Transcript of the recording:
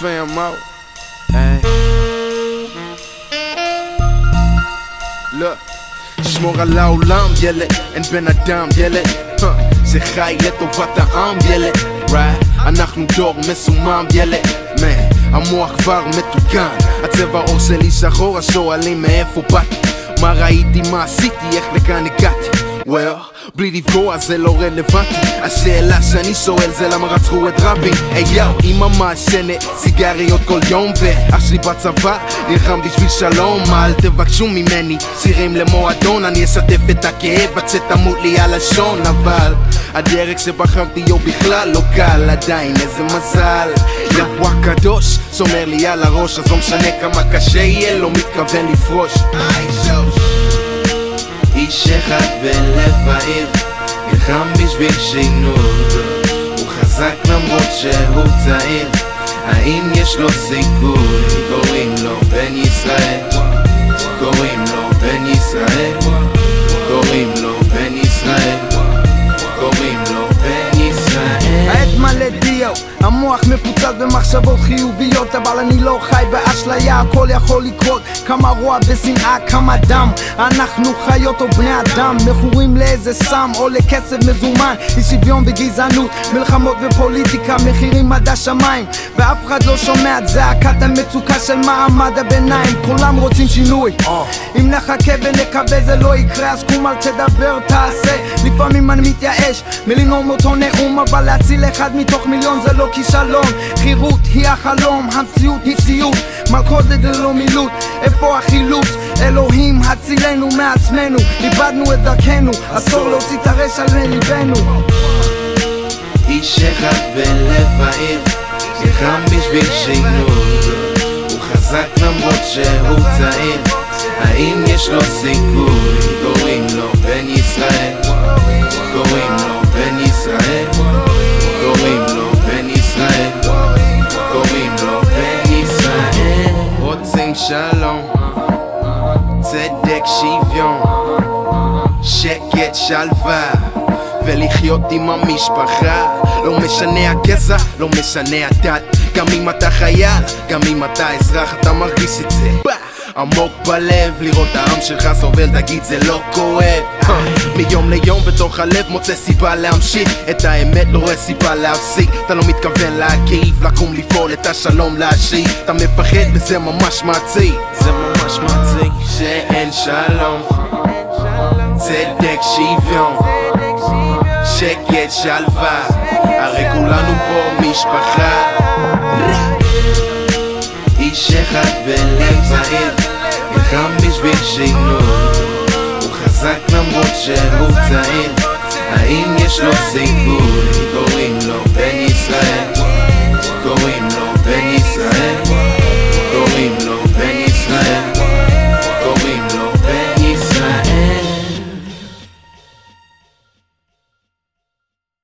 fam out. Hey. Look, שמור על העולם ילד, אין בן אדם ילד, זה חי לטובת העם ילד, right? אנחנו דור מסומם ילד, המוח כבר מתוקן, הצבע עור שלי שחור, השואלים מאיפה באתי, מה ראיתי, מה עשיתי, איך לכאן הגעתי. well, בלי לפגוע זה לא רלוונטי, השאלה שאני שואל זה למה רצחו את רבין. היי יאו, אמא מעשנת סיגריות כל יום, ואח שלי בצבא נלחם בשביל שלום. אל תבקשו ממני שירים למועדון, אני אשתף את הכאב עד שתמות לי הלשון, אבל הדרך שבחרתי יו בכלל לא קל, עדיין איזה מזל, יאו הקדוש שומר לי על הראש, אז לא משנה כמה קשה יהיה, לא מתכוון לפרוש. איש אחד בלב העיר נלחם בשביל שינוי, הוא חזק למרות שהוא צעיר, האם יש לו סיכוי? קוראים לו בן ישראל, קוראים לו בן ישראל, קוראים לו בן ישראל, קוראים לו בן ישראל. העת מלא דיו, המוח מפוצץ במחשבות חיוביות, אבל אני לא חי באשליה, הכל יכול לקרות. כמה רוע ושנאה, כמה דם, אנחנו חיות או בני אדם, מכורים לאיזה סם או לכסף מזומן, אי שוויון וגזענות, מלחמות ופוליטיקה, מחירים עד השמיים, ואף אחד לא שומע את זעקת המצוקה של מעמד הביניים. כולם רוצים שינוי, אם נחכה ונקווה זה לא יקרה, אז קום אל תדבר תעשה. לפעמים אני מתייאש מלנאום אותו נאום, אבל להציל אחד מתוך מיליון זה לא כישלון. חירות היא החלום, המציאות היא סיוט, מלכות ללא מילוט, איפה החילוץ? אלוהים הצילנו מעצמנו, איבדנו את דרכנו, אסור להוציא את הרשע לליבנו. איש אחד בלב העיר נלחם בשביל שינוי, הוא חזק למרות שהוא צעיר, האם יש לו סיכוי? קוראים לו בן ישראל, קוראים לו בן ישראל, קוראים לו בן ישראל, קוראים לו בן ישראל. רוצים שלום, צדק, שוויון, שקט, שלווה, ולחיות עם המשפחה. לא משנה הגזע, לא משנה הדת, גם אם אתה חייל, גם אם אתה אזרח, אתה מרגיש את זה עמוק בלב. לראות העם שלך סובל, תגיד זה לא כואב. מיום ליום בתוך הלב מוצא סיבה להמשיך, את האמת לא רואה סיבה להפסיק. אתה לא מתכוון להגיב, לקום לפעול, את השלום להשיב. אתה מפחד וזה ממש מעציב, זה ממש מעציב. שאין שלום, צדק, שוויון, שקט, שלווה, הרי כולנו פה משפחה. איש אחד בלב העיר נלחם בשביל שינוי, הוא חזק למרות שהוא צעיר, האם יש לו סיכוי?